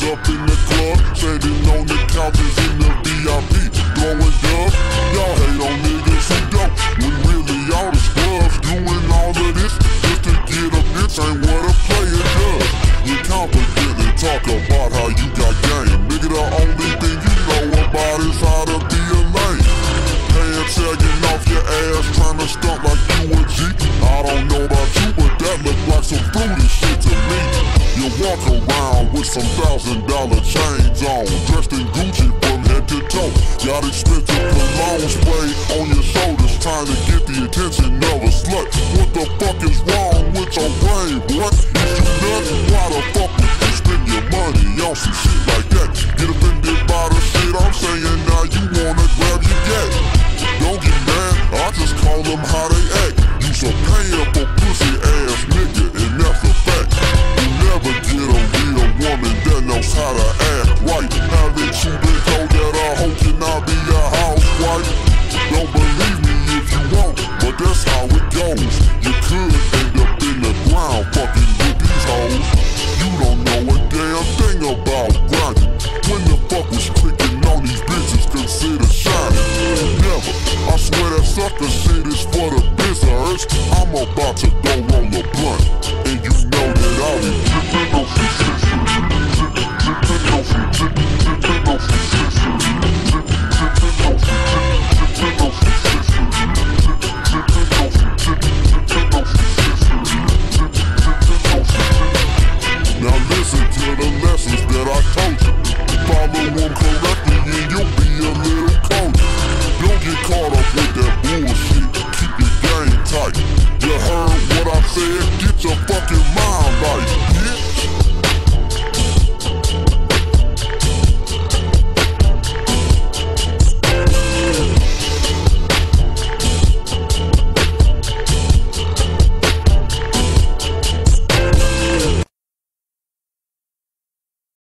up in the club, sitting on the couches in the VIP, blowing dub. Y'all hate on niggas who don't, when really all the scrubs doing all of this just to get a bitch ain't what a player does. You confidently talk about how you got game, nigga. The only thing you know about is how to be a lame. Hands sagging off your ass, trying to stunt like you a G. I don't know about you, but that look like some fruity shit to me. You walk around with some $1,000 chains on, dressed in Gucci from head to toe. Got expensive cologne spray on your shoulders, trying to get the attention of a slut. What the fuck is wrong with your brain, boy? Is you nuts? Why the fuck would you spend your money on some shit like that? Get offended by the shit I'm saying, now you wanna grab your gat. Don't get mad, I just call them how they act. You's a paying for pussy ass nigga, and that's a fact. You never get a real woman that knows how to act right. Haven't you been told that a hoe cannot be a housewife? Don't believe me if you won't, but that's how it goes. You could end up in the ground fucking with these hoes. You don't know a damn thing about grinding. When the fuck was clicking on these bitches consider shining? Never. I swear that sucker shit is for the business. I'm about to go roll a blunt, and you know that I'll be dripping off the scissors. Dripping off the dripping off the scissors. Dripping off the dripping off the scissors. Dripping off the dripping off the scissors. Dripping off the. Now listen to the lessons that I told you. Follow them correctly and you'll be a little colder. Don't get caught up with that bullshit. Keep your game tight. You heard what I said? Get your fucking mind right, bitch.